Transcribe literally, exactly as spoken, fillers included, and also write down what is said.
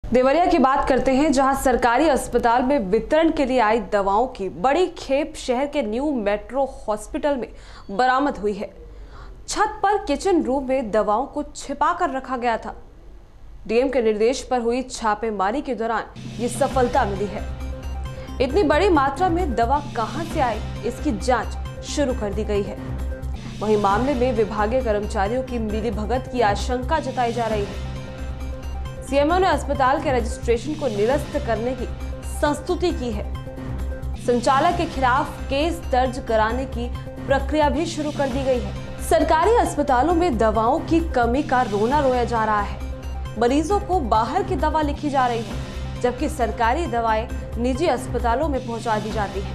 देवरिया की बात करते हैं, जहां सरकारी अस्पताल में वितरण के लिए आई दवाओं की बड़ी खेप शहर के न्यू मेट्रो हॉस्पिटल में बरामद हुई है। छत पर किचन रूम में दवाओं को छिपा कर रखा गया था। डीएम के निर्देश पर हुई छापेमारी के दौरान ये सफलता मिली है। इतनी बड़ी मात्रा में दवा कहां से आई, इसकी जांच शुरू कर दी गई है। वहीं मामले में विभागीय कर्मचारियों की मिलीभगत की आशंका जताई जा रही है। सीएमओ ने अस्पताल के रजिस्ट्रेशन को निरस्त करने की संस्तुति की है। संचालक के खिलाफ केस दर्ज कराने की प्रक्रिया भी शुरू कर दी गई है। सरकारी अस्पतालों में दवाओं की कमी का रोना रोया जा रहा है। मरीजों को बाहर की दवा लिखी जा रही है, जबकि सरकारी दवाएं निजी अस्पतालों में पहुंचा दी जाती हैं।